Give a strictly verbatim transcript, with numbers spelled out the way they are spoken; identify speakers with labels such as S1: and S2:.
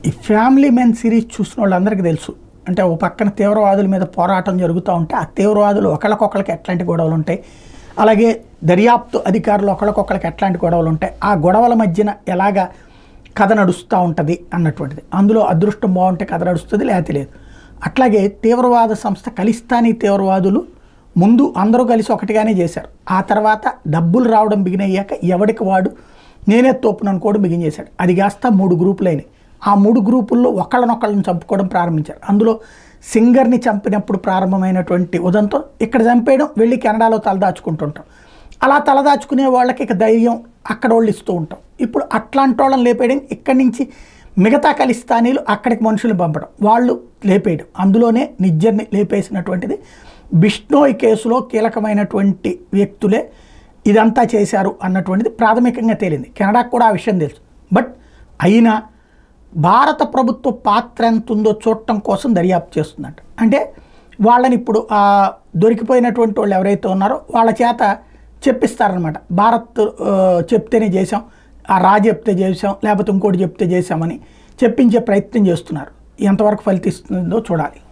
S1: ఈ family men series చూసిన వాళ్ళందరికీ తెలుసు. అంటే ఓ పక్కన తీవ్రవాదుల మీద పోరాటం జరుగుతూ ఉంటే ఆ తీవ్రవాదులు ఒకరికొకరికి ఎట్లాంటి గొడవలు ఉంటాయి, అలాగే దర్యాప్తు అధికారులు ఒకరికొకరికి ఎట్లాంటి గొడవలు ఉంటాయి, ఆ గొడవల మధ్యన ఎలాగా కథ నడుస్తూ ఉంటుంది అన్నటువంటిది. అందులో అదృష్టం బాగుంటే కథ నడుస్తుంది, లేకపోతే లేదు. అట్లాగే తీవ్రవాద సంస్థ ఖలిస్తానీ తీవ్రవాదులు ముందు అందరూ కలిసి ఒకటిగానే చేశారు. ఆ తర్వాత డబ్బులు రావడం బిగినయ్యాక ఎవడికి వాడు నేనే తోపును అనుకోవడం బిగిన్ చేశాడు. అది కాస్త మూడు గ్రూపులైనవి. ఆ మూడు గ్రూపుల్లో ఒకళ్ళనొకళ్ళని చంపుకోవడం ప్రారంభించారు. అందులో సింగర్ని చంపినప్పుడు ప్రారంభమైనటువంటి ఉదంతం ఇక్కడ చంపేయడం, వెళ్ళి కెనడాలో తలదాచుకుంటుంటాం. అలా తలదాచుకునే వాళ్ళకి ఇక ధైర్యం అక్కడ వాళ్ళు ఇస్తూ ఉంటాం. ఇప్పుడు అట్లాంటి వాళ్ళని లేపేయడం, ఇక్కడి నుంచి మిగతా ఖలిస్తానీలు అక్కడికి మనుషులు పంపడం, వాళ్ళు లేపేయడం. అందులోనే నిజ్జర్ని లేపేసినటువంటిది బిష్నోయ్ కేసులో కీలకమైనటువంటి వ్యక్తులే ఇదంతా చేశారు అన్నటువంటిది ప్రాథమికంగా తేలింది. కెనడాకు కూడా ఆ విషయం తెలుసు. బట్ అయినా భారత ప్రభుత్వ పాత్ర ఎంత ఉందో చూడటం కోసం దర్యాప్తు చేస్తుందంట. అంటే వాళ్ళని ఇప్పుడు ఆ దొరికిపోయినటువంటి వాళ్ళు ఎవరైతే ఉన్నారో వాళ్ళ చేత చెప్పిస్తారనమాట. భారత్ చెప్తేనే చేసాం, ఆ రా చెప్తే చేసాం, లేకపోతే ఇంకోటి చెప్తే చేసామని చెప్పించే ప్రయత్నం చేస్తున్నారు. ఎంతవరకు ఫలితిస్తుందో చూడాలి.